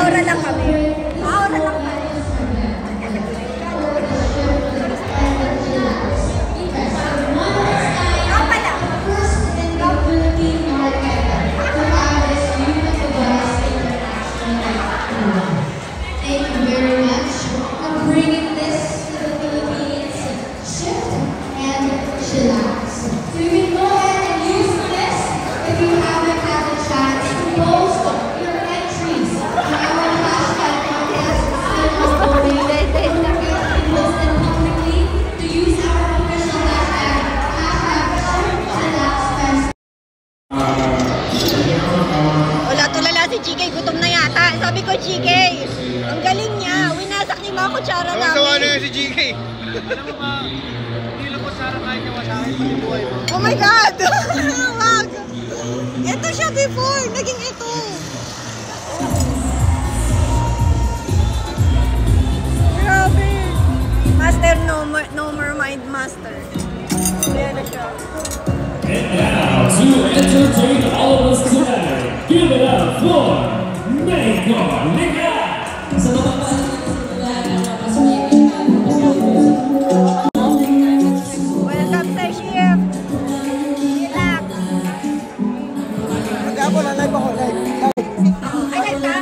Aura lang kami. Aura lang kami. Thank you very much for bringing this to the Philippines. Shift and chillax. So you can go ahead and use this if you haven't had the chance to post your entries to our hashtag contest. Still voting. You can post them publicly to use our official hashtag, #ChillaxFest. Wala tulala si GK, gutom na yata. Sabi ko, GK, ang galing niya. Winasak ni mga kutsara namin. Ang sawa si GK. Alam mo ba, hindi lang kutsara kahit naman sa akin pati buhay mo. Oh my God! Wag! Ito siya before. Naging ito. Grabe. Master, no more mind master. Ayan na siya. And now, to entertain all of us tonight, give it up for Meiko Nika! Welcome sa shift. Relax. Mag-apo na, live ako, live. Ay, ka?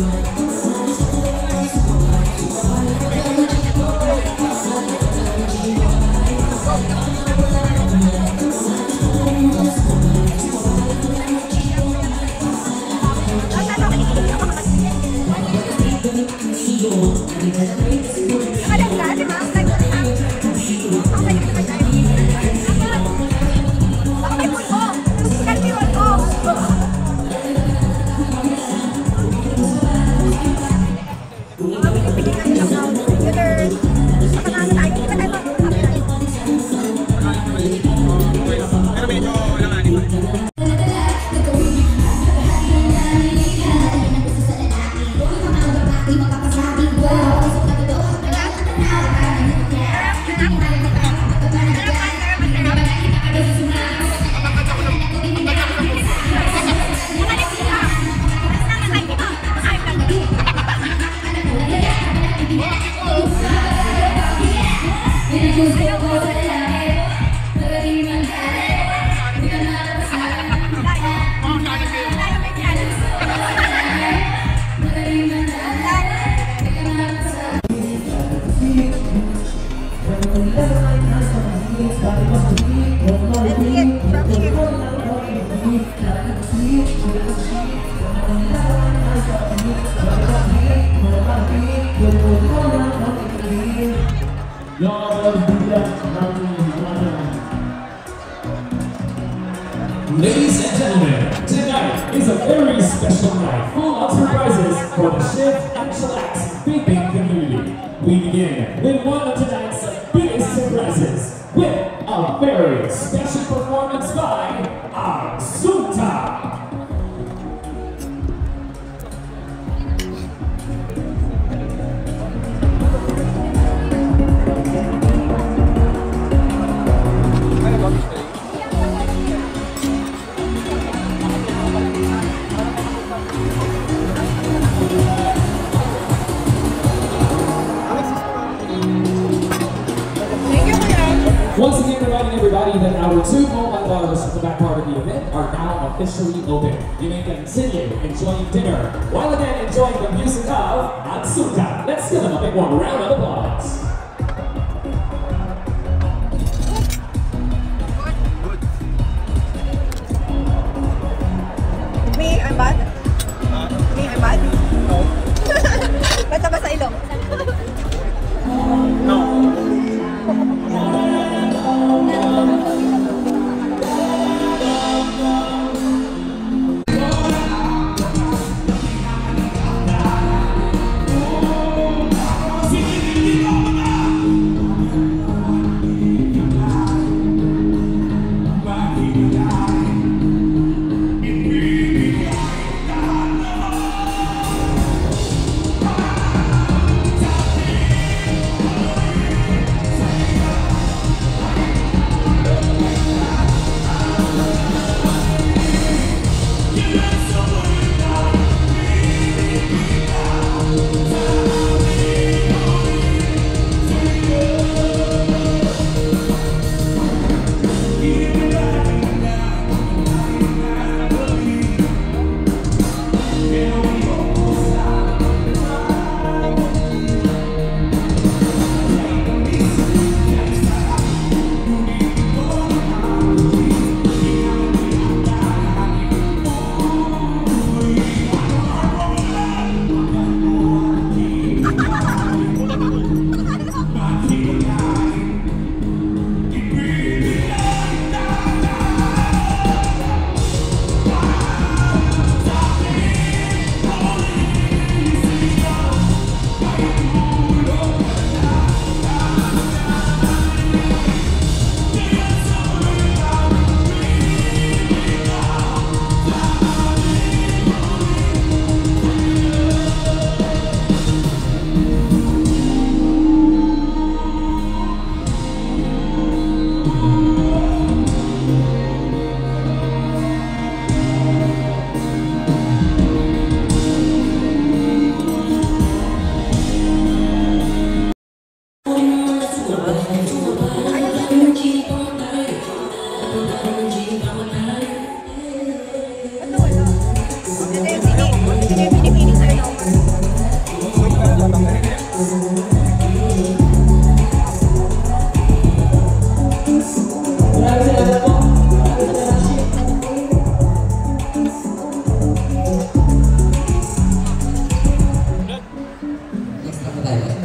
Ladies and gentlemen, tonight is a very special night full of surprises for the Shift and Chillax vaping community. We begin with one of tonight's biggest surprises with a very special performance by Assunta. Once again, reminding everybody that our two mobile bars at the back part of the event are now officially open. You may continue enjoying dinner while again enjoying the music of Assunta. Let's give them a big one round of applause. Me, I'm bad? Me, I'm bad? No. Basta ba sa ilong? No.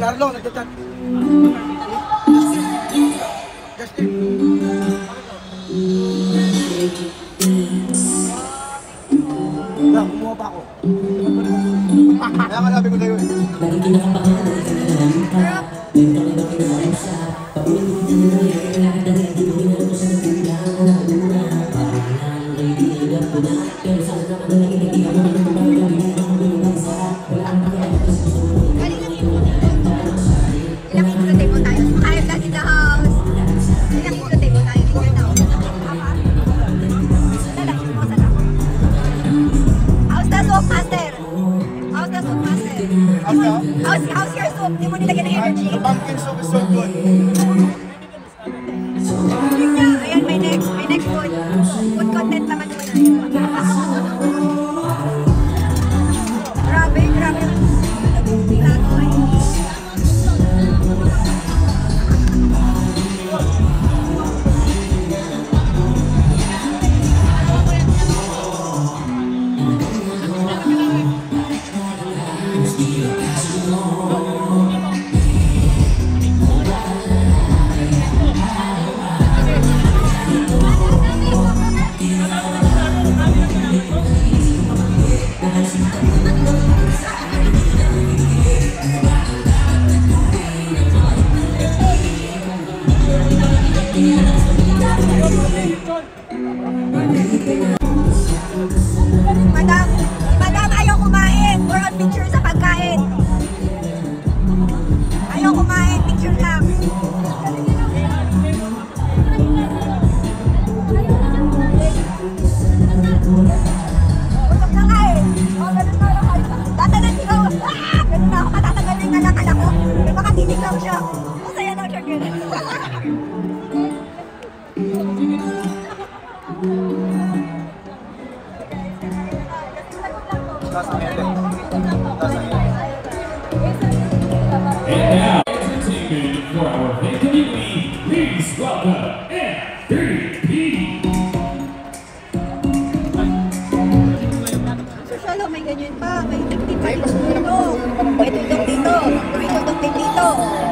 Carlo, nagchat. Justin. Kumuha pa ako. Kaya nga sabi ko sa'yo eh. How's your soup? Di mo nilagyan ng energy. The pumpkin soup is so good. Ayan, may next food. Food content naman naman na yun. Grabe. Madam, ayaw kumain. We're on picture sa pagkain. Ayaw kumain, picture lang. Usap na nga eh. Ganun na lang kayo. Tatanan siya. Ganun na ako. Katatagalin na lang kala ko. Makatinig lang siya. Masaya lang siya ganun. And now, entertainment for our fan community. Please welcome M3P. Social, may ganyan pa. May tig-tig pa dito. May tuldok dito. May tuldok din dito.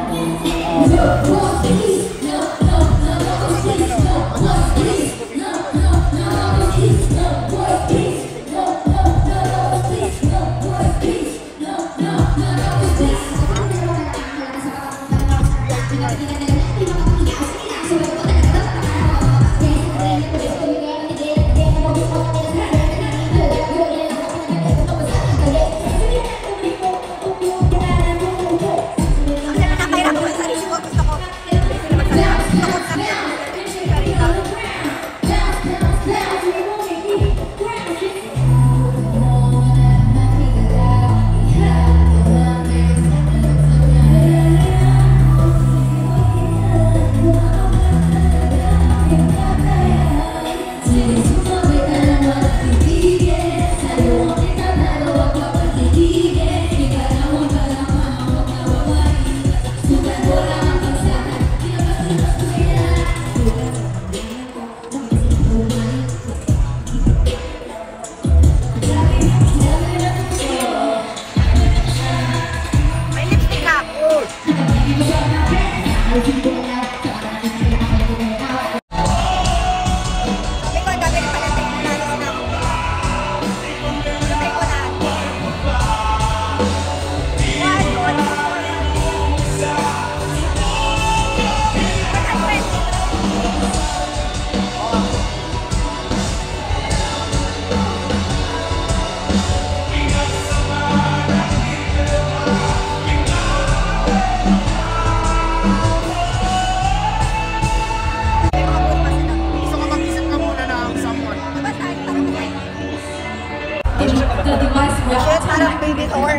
Shit, parang baby Thor.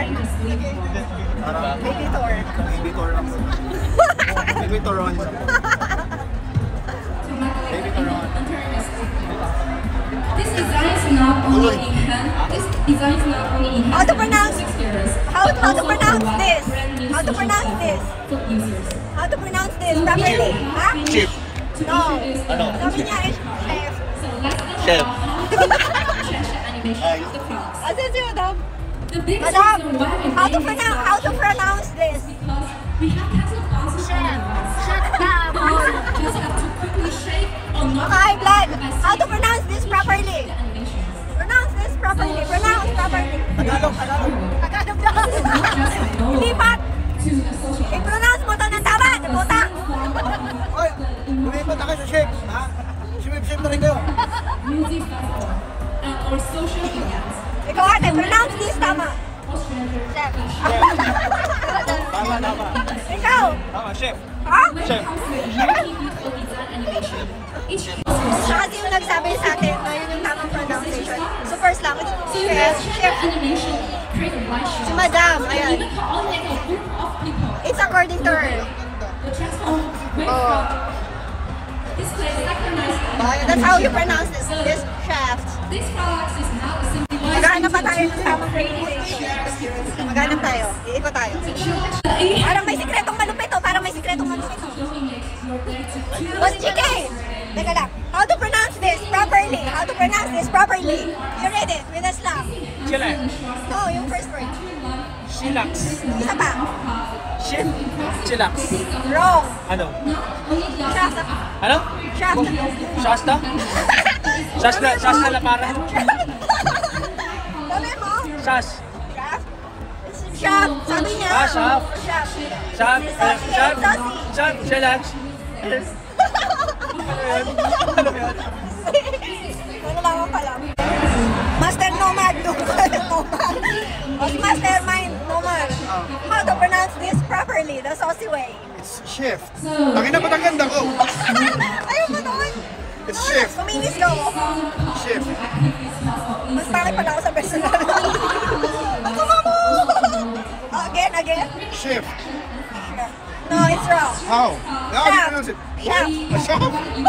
Baby Thor. Baby Thor ako. Baby Thoron. Baby Thoron. This design is not only in hand. This design is not only in hand. How to pronounce? 6 years. How to pronounce this? How to pronounce this? Foot users. How to pronounce this properly? Ha? Chip. No. Ano? Sabi niya is chef. So let's go. Chef. Animation of the clocks. Asan si Madam? The biggest Madam, reason why we how made to pronounce this? because We have canceled classes on our bus. Shut up! Just have to quickly shake or not. Okay, Vlad, how to pronounce this properly? The animation. Pronounce this properly. Pronounce properly. Tagalog. Tagalog daw. Lipat. To associate. I-pronounce mo to ng tama. Puta. Oy, lumipat na kayo sa shape. Ha? Shape na rin kayo. Music festival. Or social events. Ikaw ate, pronounce this tama. Or stranger. Chef. Tama. Ikaw. Tama, chef. Ha? When it comes to American beautiful design animation, each Siya kasi yung nagsabi sa atin na yun yung tamang pronunciation. So first lang, chef. Chef. animation create a wide shot. Si Madam, ayan. Even coordinate a group of people. It's according to her. The transform wave Oh. from display synchronized. That's how you pronounce this chef. This product is now a simple Maghanap pa tayo ng tamang pronunciation. Maghanap tayo. Iikot tayo. Parang may sikretong malupit oh. Parang may sikretong malupit oh. Boss GK! Teka lang. How to pronounce this properly? How to pronounce this properly? You read it with a slam. Chillax. No, yung first word. Chillax. Isa pa. Chef. Chillax. Wrong. Ano? Shasta. Ano? Shasta. Shasta? Shasta la para. Sabi mo? Shas. Shaft? Shaft. Sabi niya. Ah, shaft. Shaft. Shaf. Shaf. Saucy. Shaf. Chillax. Ano lang ako pala. Master Nomad. Mastermind Nomad. How to pronounce this properly? The saucy way. It's chef. Tangina ba't ang ganda ko? Ayaw mo doon. It's chef. Kuminis ka ako. Chef. Mas pangit pala ako sa personal. Ako mo! Again. Chef. No, it's wrong. How? How do you pronounce it? Yeah. A chef?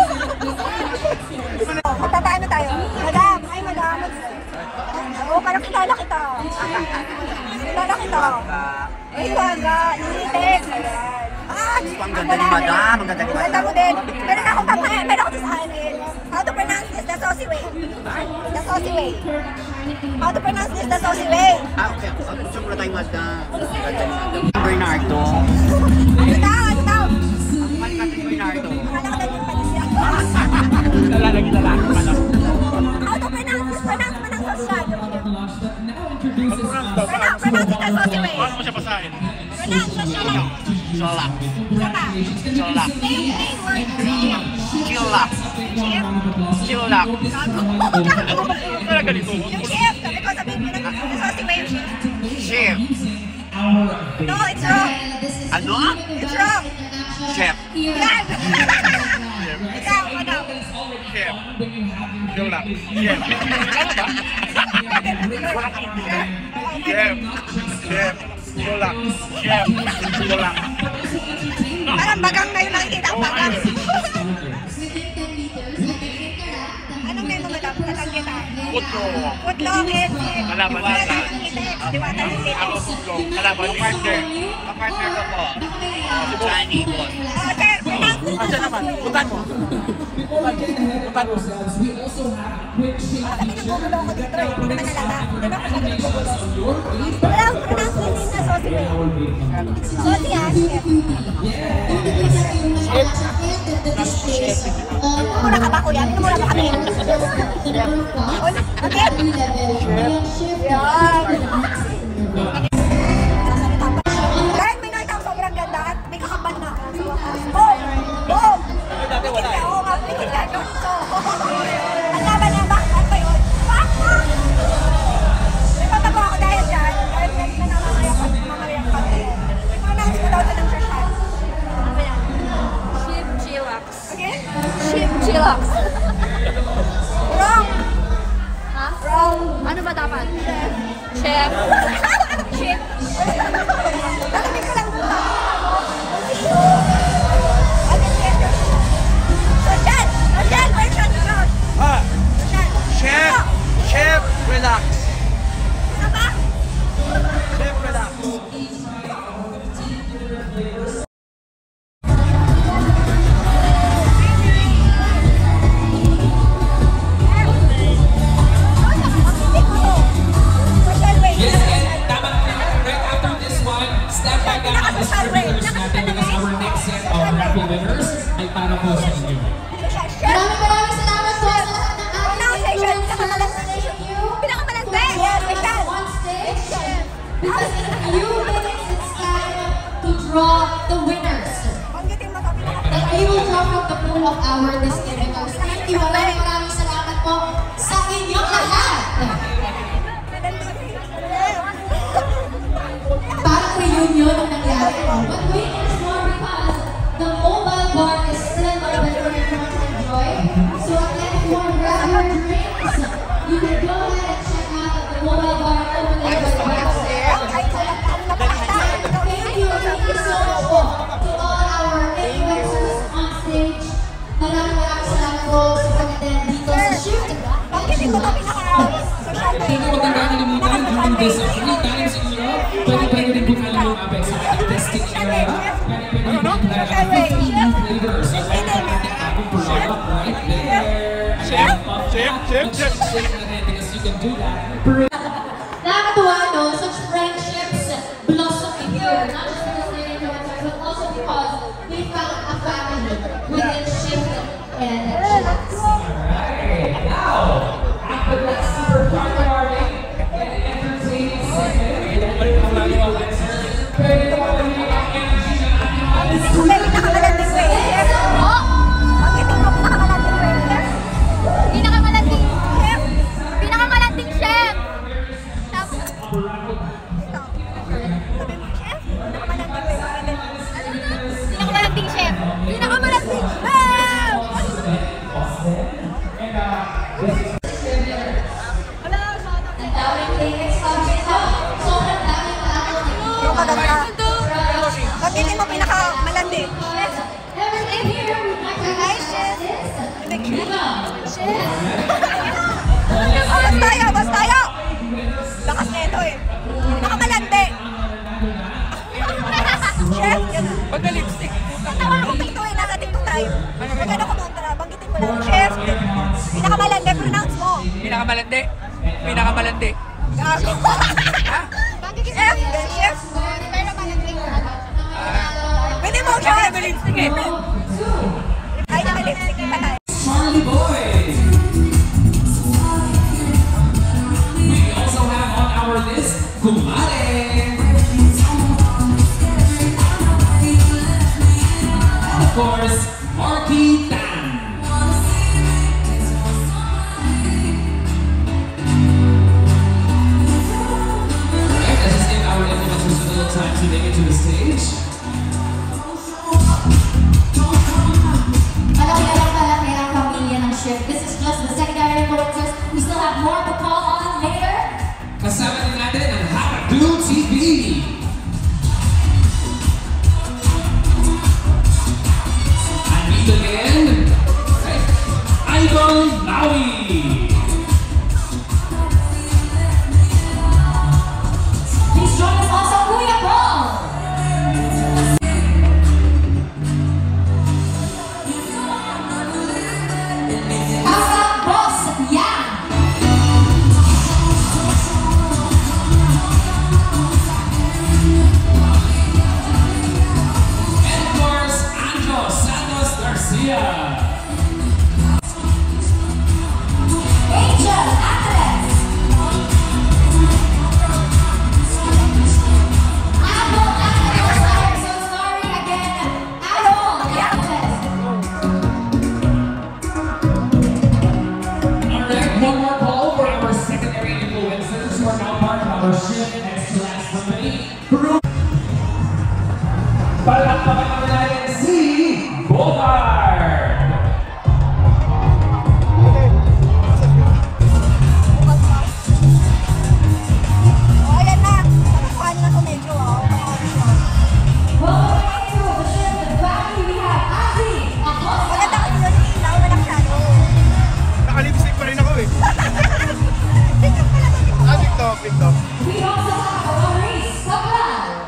Magpapaano tayo? Madam! Ay, madam! Oo, parang kilala kita. Kilala kita. Ay, waga. Initek. Ayan. Ah, Ang ganda ni Madam, ang ganda ni Ganda mo din. Meron ako papayan. Meron ako sa akin. How to pronounce this? The saucy way. The saucy way. How to pronounce this? The saucy way. Okay. Gusto mo na tayong Madam. Bernardo. Ano daw? Ano daw? Ang malikat ni Bernardo. Akala ko naging pala siya. Lalaki pa lang. How to pronounce this? Pronounce mo ng social. Pronounce it the saucy way. Paano mo siya pasahin? Pronounce social. Cholak. Isa pa. Cholak. Main word. Chilak. Chilak. Kaya ganito. Yung chef. Sabi ko sabihin mo ng saucy way. Chef. No, it's wrong. Ano? It's wrong. Chef. Yan. Ikaw, ano? Chef. Chillax. Chef. Chef. Chef. Chillax. Chef. Chillax. Parang bagang na yung nakikita ang bagang. Anong name mo, madam? Tatang kita. Putlo. Putlong, Kalaban nata. Diwata ng Ako titik. putlo. Kalaban ni partner. Ang partner ko po. Si Johnny po. Oh, sir, pronounce. Asa naman? Butan mo. Butan mo. Sabi nagbubulo ako dito eh. Hindi naman nalata. Di ba kasi nagbubulo? Pronounce this in the saucy way. Saucy ah, chef. Mura ka ba, kuya? Mura ba kami? Okay? Yan. Dahil may nakita ko sobrang ganda at may kakabal na ako sa wakas. Boom! Boom! Oo nga, pikit ka. So, ang laban na bakit ba yun? Bakit? May patago ako dahil dyan. Dahil na namamayak kami. Pronounce ko daw ito ng Trishan. Ano yan? Ship Chillax. Again? Ship Chillax. Wrong! Ha? Wrong! Ano ba dapat? Chef. Shit! Talamig ko lang dito. Social version yun. Ah. Social. Chef. Chef. Relax. Isa pa? Chef. Relax. Social way. Yes, and tama right after this one, step by step. Pinaka-social way. because in a few minutes it's time to draw the winners. Banggitin mo kami na That we will draw from the pool of our distributors. Thank you. Maraming salamat po sa inyong lahat. Parang reunion ang nangyari. But wait, there's more because the mobile bar is still open for everyone to enjoy. So again, if you want to grab your drinks, you can go ahead and check out the mobile bar over there with the backstage. Thank you so much po to all our influencers on stage. Maraming salamat po sa pag-attend dito sa shift. Banggitin mo kami na Hindi ko magandang kalimutan during this free times in Europe. Pwede rin po kayo yung Apex sa ating testing area. Pwede rin po kayo 15 flavors. So, pwede natin ating product right there. Chef. Because you can do that. Nakakatuwa, no? Such friendships blossom in here. Not just because they're influencers, but also because we found a family within Shift and Chillax. Alright, now, after that super fun party and entertaining segment, pwede po kayo ang energy ng ating audience. pinakamalating waiter. Banggitin mo pinakamalating waiter. Pinakamalating chef. Pinakamalating chef. Pinakamalating chef. Pinakamalating chef. Ang daming tickets kami. Sobrang daming tao. Yung maganda. Banggitin mo pinakamalandi. Everything here, we'd like to highlight this. Bas tayo! Lakas nito eh. Pinakamalandi. Chef, gano'n. Pagka-lipstick. Tawa ko TikTok eh, nasa TikTok tayo. Maganda ko kontra, banggitin mo lang. Chef, pinakamalandi, pronounce mo. Pinakamalandi. Pinakamalandi. Gago. Chef, chef. Pwede mo, chef. Kaya may lipstick eh. Ay, naka-lipstick pa tayo. Charlie Boy! We also have on our list, Kumare! And of course, Marky Tan! Alright, let's just give our influencers a little time to make it to the stage. Malaki ang pamilya ng Shift. This is just the secondary influencers. We still have more to call on later. Kasama din natin ang Hakadu TV! Andito din, Idol Maui! Please join us also, Kuya Paul. Asa Boss Yang. And of course, Anjo Santos Garcia! Angel Actress. Apple Actress. I'm so sorry again. Apple Actress. Alright, one more call for our secondary influencers who are now part of our Shift and Chillax company. Palakpakan naman natin si Bogart! Oh, ayan na. Nakakaano na ito medyo. Welcome to the Shift family. We have Ozzy Acosta. Maganda kasi yun yung ilaw na masyado. Naka-lipstick pa rin ako eh. TikTok pala to. TikTok. We also have Maurice Sablan.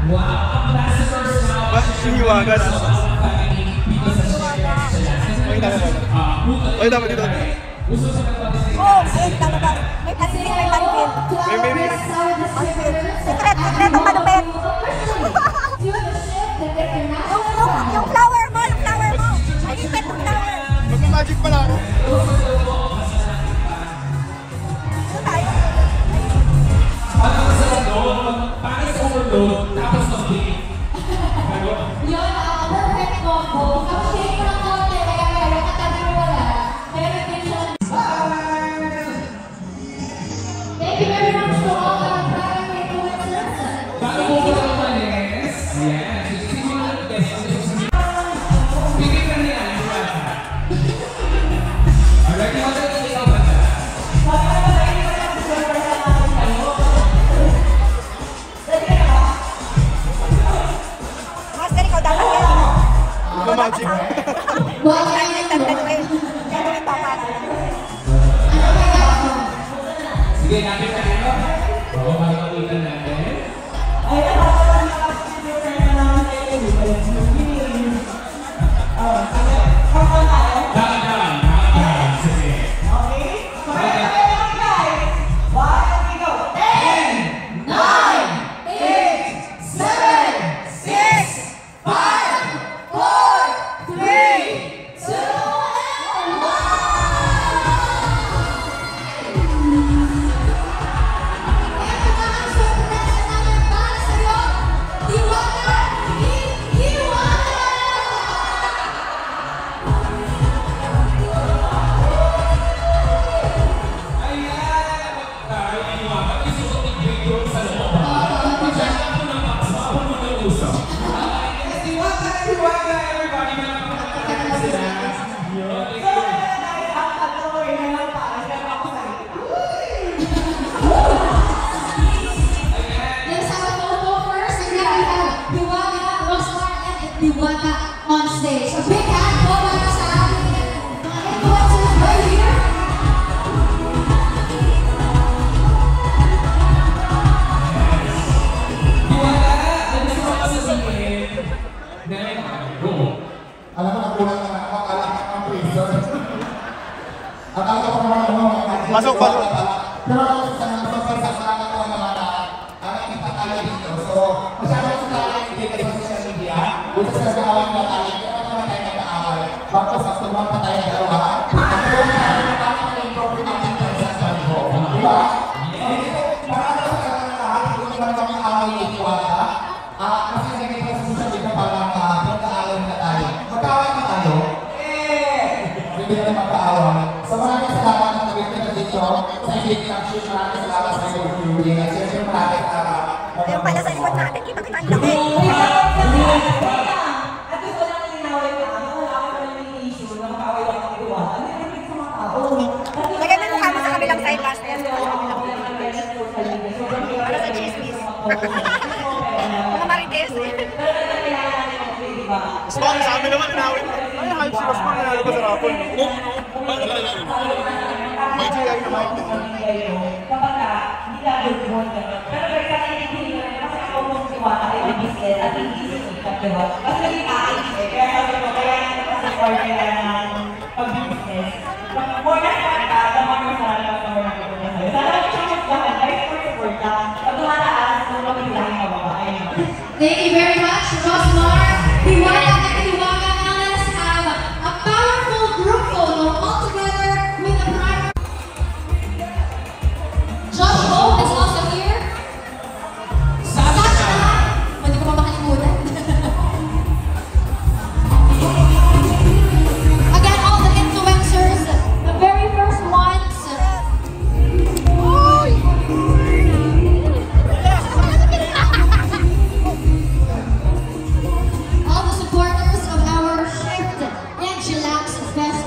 Hiwaga na. Ay, tama dito. Oh, ayun, tama ba? May pansin, may pansin. May. Secret ang malupit. Yung flower mo, yung flower mo. Ay, yung flower. Magma-magic pala ako. Ito tayo. Yun, perfect combo. Kapag shake mo ng konti, kaya katabi mo wala. Meron din siya. Thank you very much to all our private influencers. Bago mo ko lang umalis, ayan, sisimula ng best. Bigay ka niya, alright, yung mga ikaw ba na? Master, ikaw dapat yan. Magma-magic. Well, Ay, nagtagtagin. Gagawin pa para. Sige, natin tayo. Oo, makikita natin. Dahan-dahan. Sige. let's have a photo first, and then we have Diwata, Rosmar, and Diwata on stage. A big hand po para sa ating mga influencers right here. Alam mo, nakulang na ako, akala ko ang prison. Akala ko naman ano, Pasok. pero ako sa nagpapasasama ko ng mga ang itakala dito. So, masyado ko sa hindi kayo sa social media. Buta sa gawang na tayo, kaya naman tayo nag-aaway. Bakit sa tumang pa tayo dalawa? Ako yung nakakita ng problem natin sa sarili ko. Di ba? Marami sa lahat, kung naman kami away ni Tiwata, kasi nagkita sa social media parang pagkaalam na tayo. Magkaaway na tayo? Hindi na magkaaway. So maraming salamat na nabigyan na dito sa Big Action. Maraming salamat sa iyo, Julie. At siyempre maraming Ayun pala sa likod natin. Kita-kita ang laki. At gusto lang linawin ka, wala ka naman yung issue na makaway lang ang Diwata. Hindi naman sa mga tao. Lagyan mo mukha mo sa kabilang side, Master. Para sa chismis. Mga marites. Spawn sa amin naman, inawin. Ay, hype si Spawn, nanalo ko sa rapon. May GI na mic. Kapag hindi ka good mood ka. Pero pag ka naiintindihan ka rin, kasi ako mong Diwata ay mag-business at hindi sikat, diba? Kasi hindi akin eh. Kaya sabi ko, kaya hindi kasi partner ng pag-business. More na ka, naman mo sa alam na more na ka sa'yo. Sana ako siya magdahan, kahit support ka. Pag tumataas, kung mabilahin ka ba? Ayun. Thank you very much, Rosmar, Diwata, and Diwata. Now let's have a powerful group photo all together with the primary. Josh Hope is also here. Sasha! Pwede ko pa makalimutan. Again, all the influencers, the very first ones. All the supporters of our Shift and Chillax Fest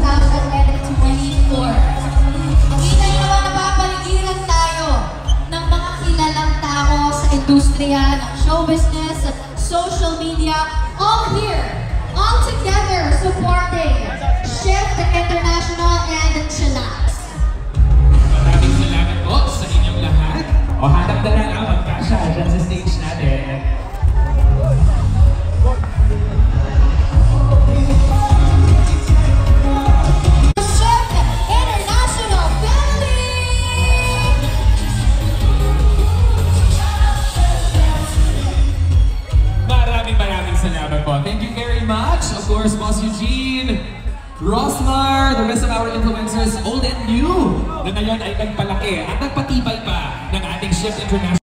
2024. Makita niyo naman napapaligiran tayo ng mga kilalang tao sa industriya ng show business, social media, all here, all together supporting Shift International and Chillax. Maraming salamat po sa inyong lahat. O hanap na lang ang magkasya dyan sa stage natin. po. Thank you very much. Of course, Boss Eugene, Rosmar, the rest of our influencers, old and new, na ngayon ay nagpalaki at nagpatibay pa ng ating Shift International.